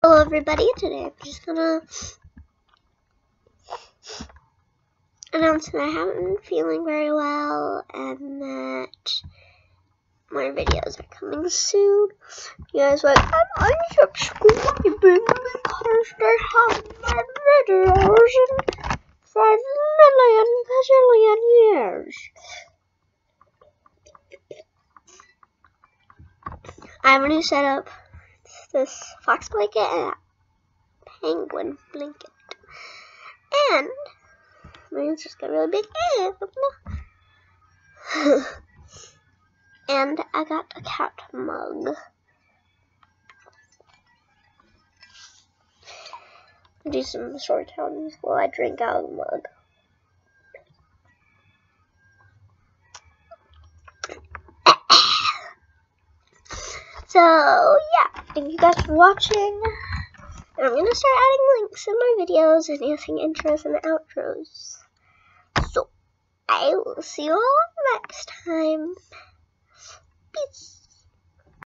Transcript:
Hello everybody, today I'm just gonna announce that I haven't been feeling very well and that my videos are coming soon. You guys like, I'm unsubscribing because they have my videos in 5 million bazillion years. I have a new setup. It's this fox blanket and a penguin blanket. And mine's just got really big. And I got a cat mug. I'll do some storytelling while I drink out of the mug. So yeah, thank you guys for watching. And I'm gonna start adding links in my videos and using intros and outros. So I will see you all next time.